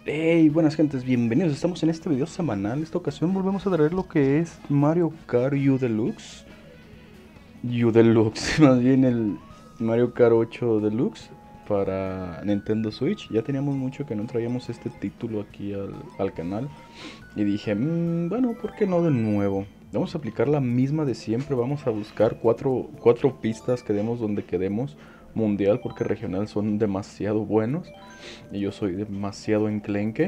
Hey, buenas gentes, bienvenidos. Estamos en este video semanal. Esta ocasión volvemos a traer lo que es Mario Kart U Deluxe. U Deluxe, más bien el Mario Kart 8 Deluxe para Nintendo Switch. Ya teníamos mucho que no traíamos este título aquí al canal. Y dije, bueno, ¿por qué no de nuevo? Vamos a aplicar la misma de siempre. Vamos a buscar cuatro pistas, quedemos donde quedemos. Mundial, porque regional son demasiado buenos. Y yo soy demasiado enclenque.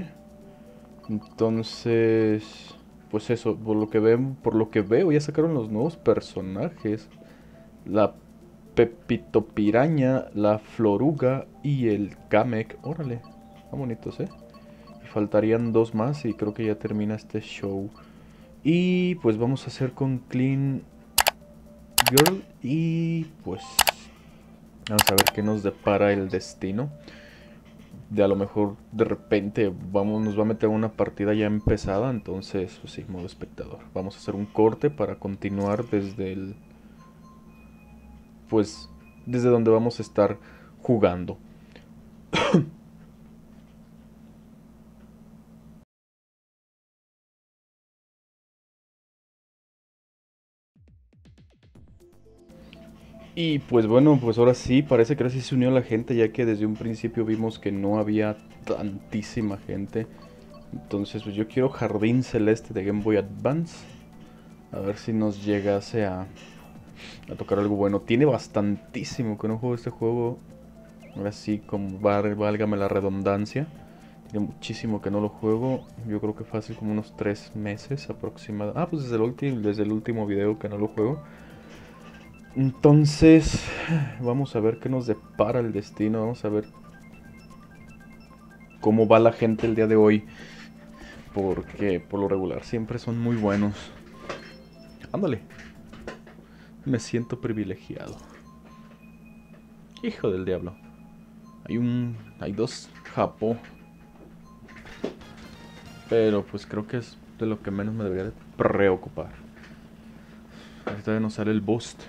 Entonces, pues eso, por lo que veo, ya sacaron los nuevos personajes. La Pepito Piraña, la Floruga y el Kamek. Órale, están bonitos, ¿eh? Y faltarían dos más y creo que ya termina este show. Y pues vamos a hacer con Clean Girl y pues vamos a ver qué nos depara el destino. De a lo mejor de repente nos va a meter una partida ya empezada, entonces pues sí, modo espectador. Vamos a hacer un corte para continuar pues desde donde vamos a estar jugando. Y pues bueno, pues ahora sí, parece que ahora sí se unió la gente, ya que desde un principio vimos que no había tantísima gente. Entonces pues yo quiero Jardín Celeste de Game Boy Advance. A ver si nos llegase a tocar algo bueno. Tiene bastantísimo que no juego este juego. Ahora sí, como válgame la redundancia. Tiene muchísimo que no lo juego. Yo creo que fácil como unos 3 meses aproximadamente. Ah, pues desde el último video que no lo juego. Entonces, vamos a ver qué nos depara el destino. Vamos a ver cómo va la gente el día de hoy. Porque por lo regular siempre son muy buenos. Ándale. Me siento privilegiado. Hijo del diablo. Hay dos Japó. Pero pues creo que es de lo que menos me debería de preocupar. Ahorita nos sale el boost.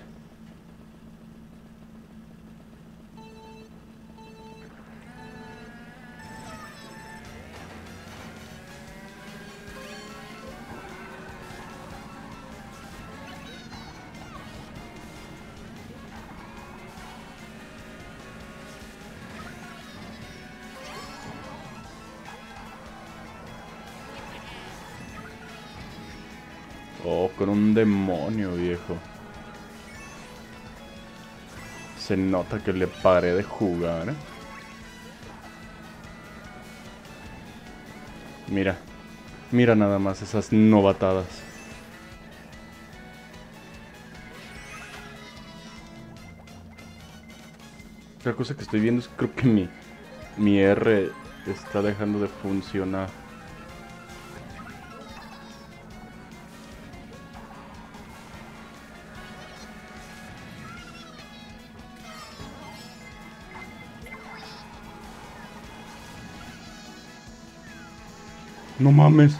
Oh, con un demonio, viejo. Se nota que le paré de jugar. Mira, mira nada más esas novatadas. Otra cosa que estoy viendo es que creo que mi R está dejando de funcionar. No mames.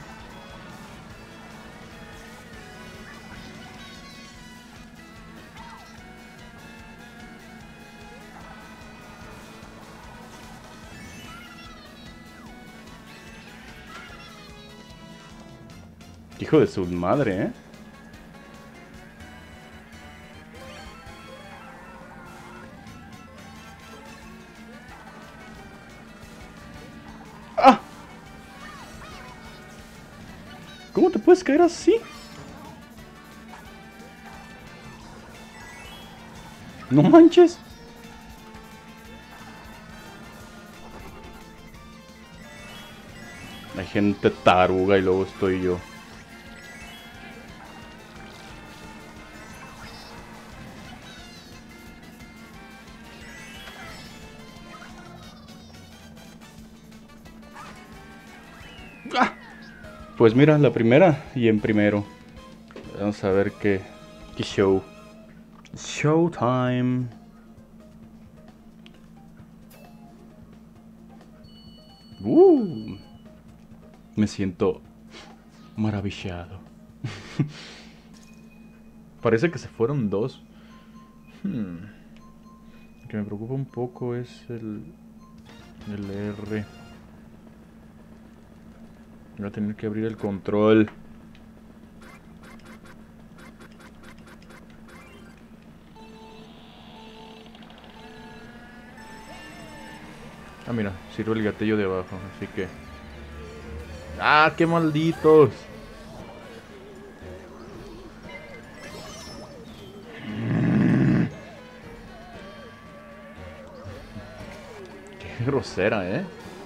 Hijo de su madre, ¿eh? ¡Ah! ¿Cómo te puedes caer así? No manches. Hay gente taruga y luego estoy yo. ¡Ah! Pues mira, la primera y en primero. Vamos a ver qué show. Showtime. Me siento maravillado. Parece que se fueron dos. Lo que me preocupa un poco es el R. Voy a tener que abrir el control. Ah, mira, sirve el gatillo de abajo, así que... ¡Ah, qué malditos! Qué grosera, ¿eh?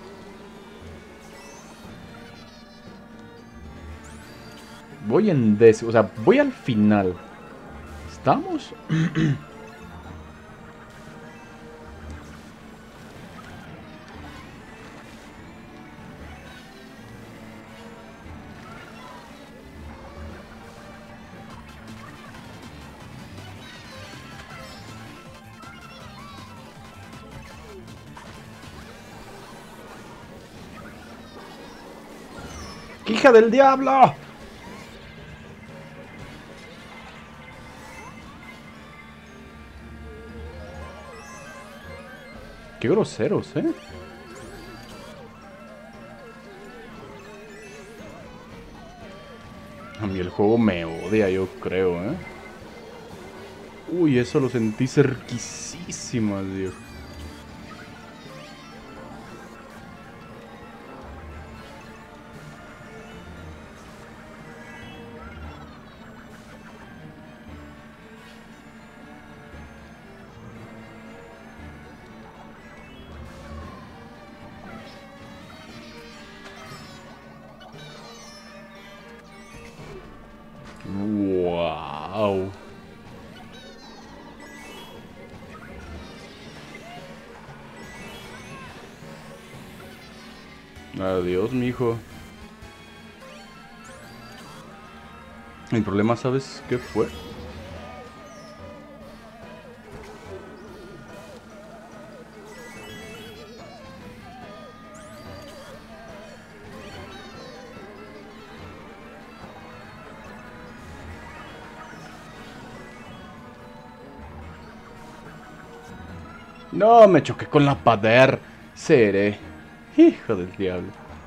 Voy en décimo, o sea, voy al final. ¿Estamos? ¡Qué hija del diablo! Qué groseros, ¿eh? A mí el juego me odia, yo creo, ¿eh? Uy, eso lo sentí cerquísima, Dios. Wow. Adiós, mijo. El problema, ¿sabes qué fue? No, me choqué con la pader. Seré. Hijo del diablo.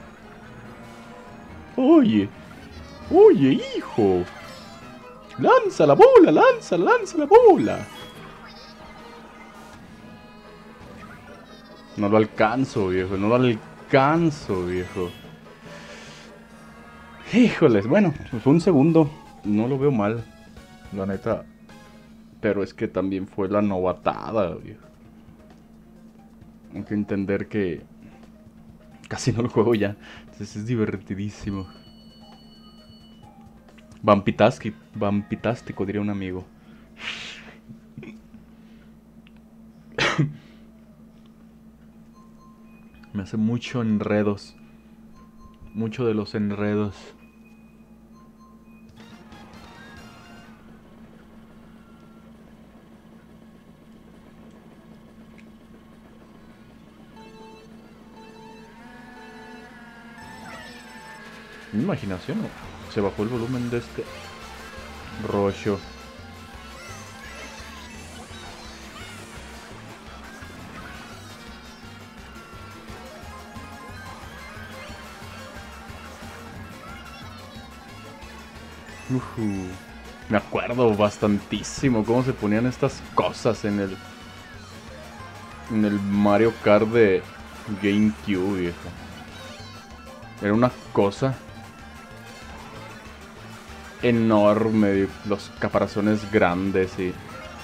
Oye. Oye, hijo. Lanza la bola, lanza la bola. No lo alcanzo, viejo. No lo alcanzo, viejo. Híjoles, bueno, fue un segundo. No lo veo mal. La neta. Pero es que también fue la novatada, viejo. Hay que entender que casi no lo juego ya. Entonces es divertidísimo. Vampitástico, diría un amigo. Me hace mucho enredos. Mucho de los enredos. Mi imaginación, ¿no? Se bajó el volumen de este rollo. Me acuerdo bastantísimo cómo se ponían estas cosas en el Mario Kart de GameCube, viejo. Era una cosa enorme, los caparazones grandes y...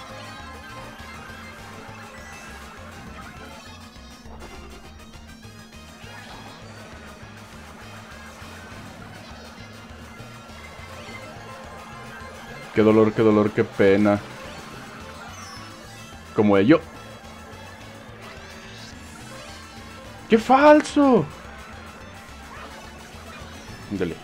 qué dolor, qué pena. Como ello. ¡Qué falso! Dale.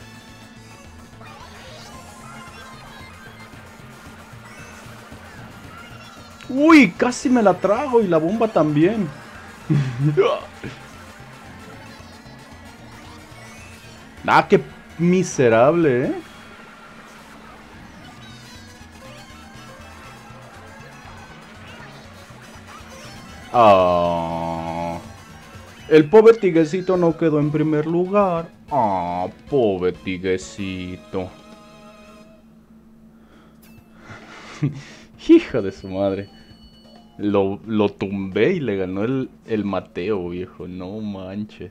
Uy, casi me la trago y la bomba también. Ah, qué miserable, ¿eh? Ah, el pobre tiguecito no quedó en primer lugar. Ah, pobre tiguecito. Hija de su madre. Lo tumbé y le ganó el Mateo, viejo. No manches.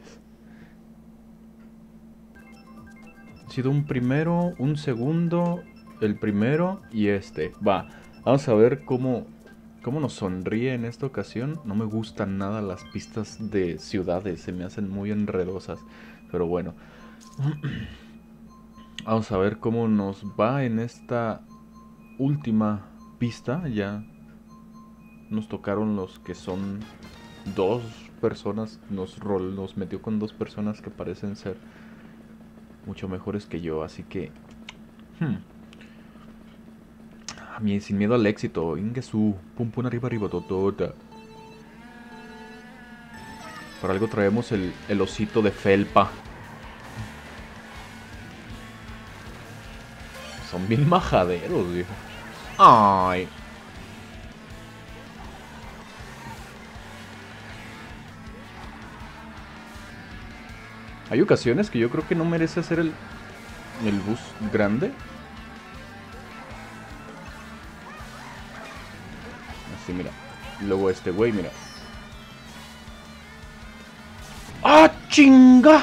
Ha sido un primero, un segundo, el primero y este. Va, vamos a ver cómo nos sonríe en esta ocasión. No me gustan nada las pistas de ciudades. Se me hacen muy enredosas. Pero bueno. Vamos a ver cómo nos va en esta última pista. Ya nos tocaron los que son dos personas. Nos metió con dos personas que parecen ser mucho mejores que yo. Así que... sin miedo al éxito. Ingesu. Pum pum arriba arriba totota. Por algo traemos el osito de felpa. Son bien majaderos, viejo. Ay. Hay ocasiones que yo creo que no merece hacer el bus grande. Así, mira. Luego este güey, mira. ¡Ah, chinga!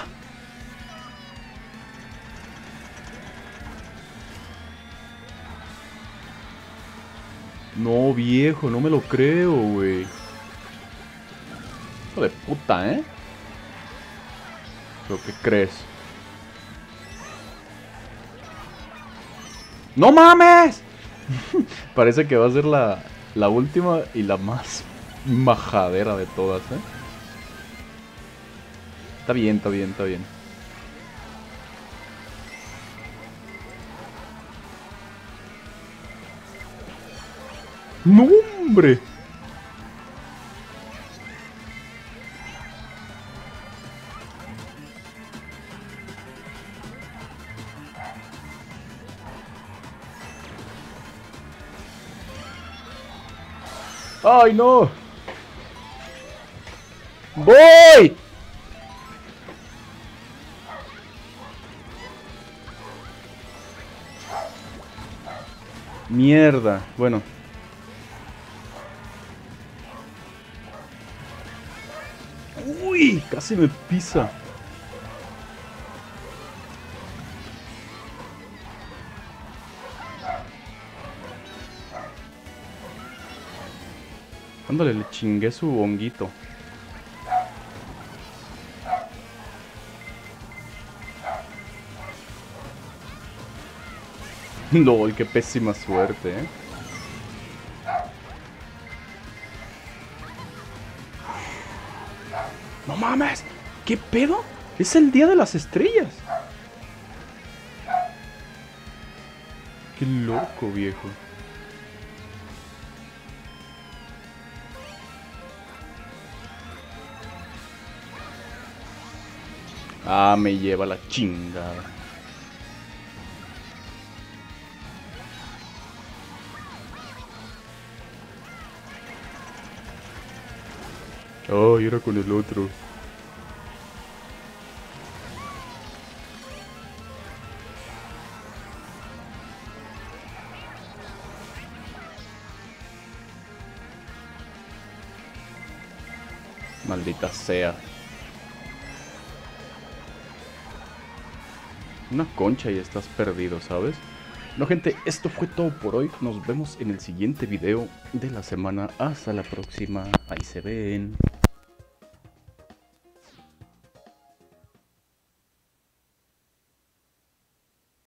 No, viejo, no me lo creo, güey. Hijo de puta, ¿eh? ¿Pero qué crees? ¡No mames! Parece que va a ser la última y la más majadera de todas, ¿eh? Está bien, está bien, está bien. ¡No, hombre! ¡Ay, no! ¡Voy! Mierda. Bueno. ¡Uy! Casi me pisa. Ándale, le chingué su honguito. LOL, qué pésima suerte, ¿eh? ¡No mames! ¿Qué pedo? Es el día de las estrellas. Qué loco, viejo. Ah, me lleva la chingada. Oh, y era con el otro. Maldita sea. Una concha y estás perdido, ¿sabes? No, gente, esto fue todo por hoy. Nos vemos en el siguiente video de la semana. Hasta la próxima. Ahí se ven.